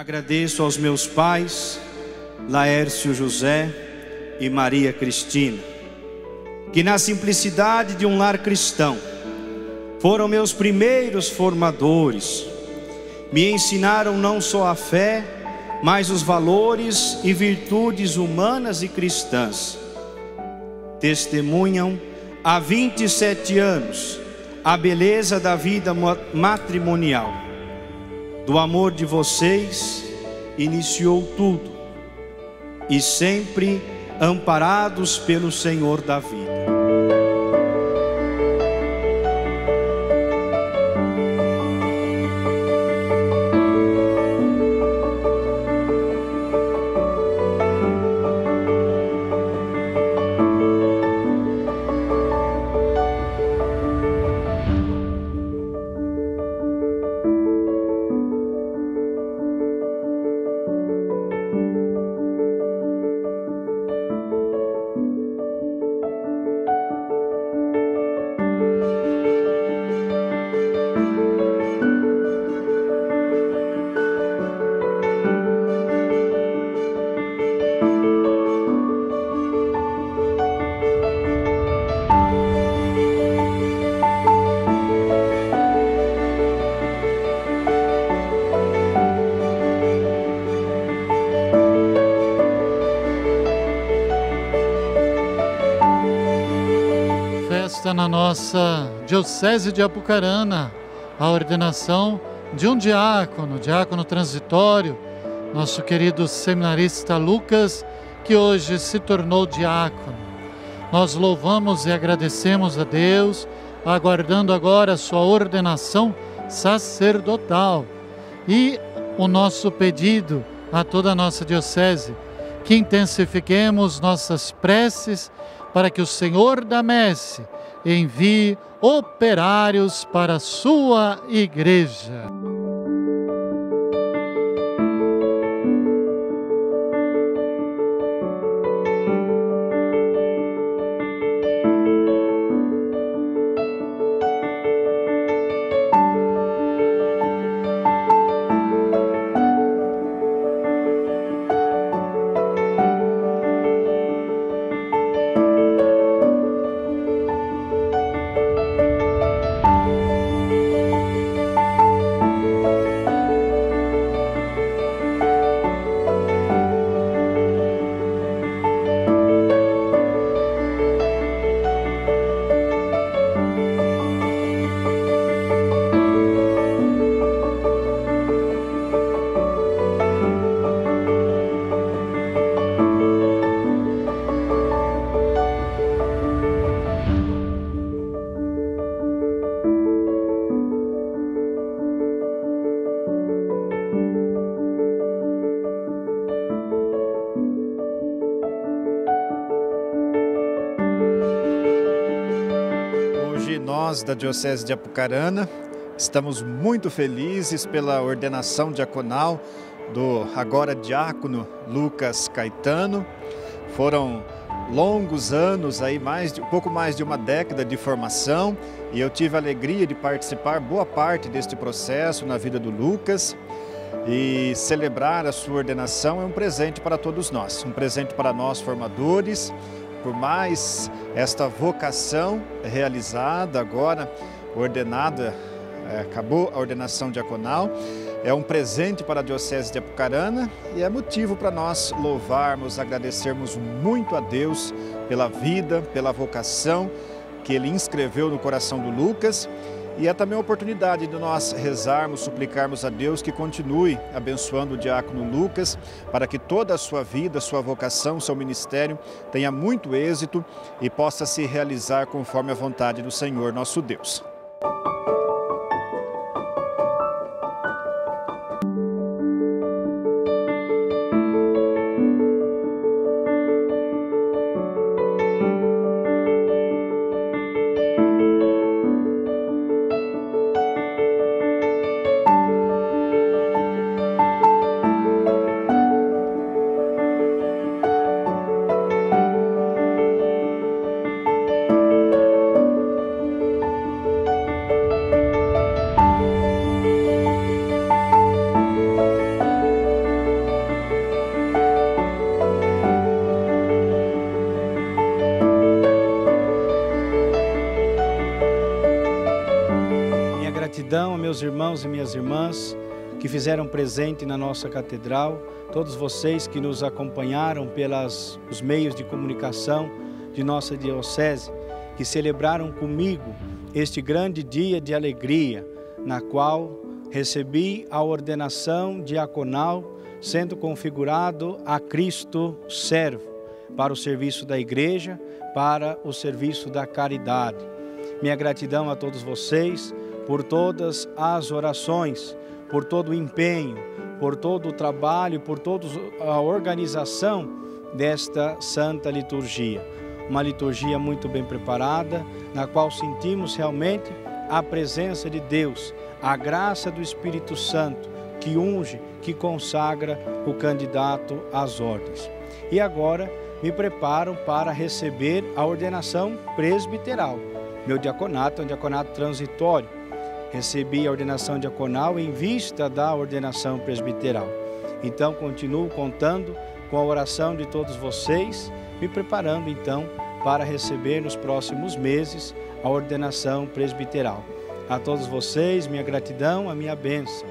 Agradeço aos meus pais, Laércio José e Maria Cristina, que na simplicidade de um lar cristão foram meus primeiros formadores. Me ensinaram não só a fé, mas os valores e virtudes humanas e cristãs. Testemunham há 27 anos a beleza da vida matrimonial. Do amor de vocês iniciou tudo, e sempre amparados pelo Senhor da vida. Na nossa Diocese de Apucarana, a ordenação de um diácono transitório, nosso querido seminarista Lucas, que hoje se tornou diácono. Nós louvamos e agradecemos a Deus, aguardando agora a sua ordenação sacerdotal. E o nosso pedido a toda a nossa Diocese, que intensifiquemos nossas preces para que o Senhor da Messe envie operários para a sua igreja. Nós da Diocese de Apucarana estamos muito felizes pela ordenação diaconal do agora diácono Lucas Caetano. Foram longos anos, aí pouco mais de uma década de formação, e eu tive a alegria de participar boa parte deste processo na vida do Lucas. E celebrar a sua ordenação é um presente para todos nós, um presente para nós formadores. Por mais esta vocação realizada agora, ordenada, acabou a ordenação diaconal, é um presente para a Diocese de Apucarana e é motivo para nós louvarmos, agradecermos muito a Deus pela vida, pela vocação que Ele inscreveu no coração do Lucas. E é também a oportunidade de nós rezarmos, suplicarmos a Deus que continue abençoando o diácono Lucas, para que toda a sua vida, sua vocação, seu ministério tenha muito êxito e possa se realizar conforme a vontade do Senhor nosso Deus. gratidão a meus irmãos e minhas irmãs que fizeram presente na nossa catedral, todos vocês que nos acompanharam pelos meios de comunicação de nossa diocese, que celebraram comigo este grande dia de alegria, na qual recebi a ordenação diaconal, sendo configurado a Cristo servo, para o serviço da igreja, para o serviço da caridade. Minha gratidão a todos vocês por todas as orações, por todo o empenho, por todo o trabalho, por toda a organização desta Santa Liturgia. Uma liturgia muito bem preparada, na qual sentimos realmente a presença de Deus, a graça do Espírito Santo, que unge, que consagra o candidato às ordens. E agora me preparo para receber a ordenação presbiteral. Meu diaconato é um diaconato transitório. Recebi a ordenação diaconal em vista da ordenação presbiteral. Então, continuo contando com a oração de todos vocês, me preparando então para receber nos próximos meses a ordenação presbiteral. A todos vocês, minha gratidão, a minha bênção.